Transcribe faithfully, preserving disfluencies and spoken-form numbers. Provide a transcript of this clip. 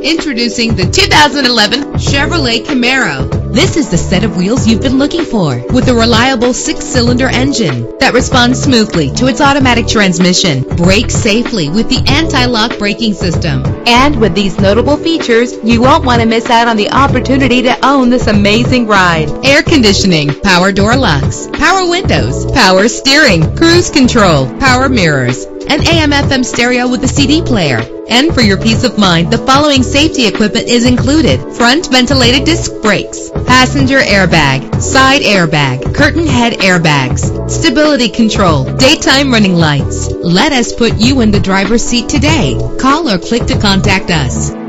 Introducing the two thousand eleven Chevrolet Camaro. This is the set of wheels you've been looking for, with a reliable six-cylinder engine that responds smoothly to its automatic transmission. Brake safely with the anti-lock braking system. And with these notable features, you won't want to miss out on the opportunity to own this amazing ride. Air conditioning, power door locks, power windows, power steering, cruise control, power mirrors, an A M F M stereo with a C D player. And for your peace of mind, the following safety equipment is included: front ventilated disc brakes, passenger airbag, side airbag, curtain head airbags, stability control, daytime running lights. Let us put you in the driver's seat today. Call or click to contact us.